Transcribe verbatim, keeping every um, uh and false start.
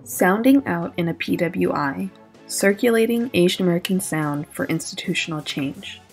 Sounding Out in a P W I, Circulating Asian American Sound for Institutional Change.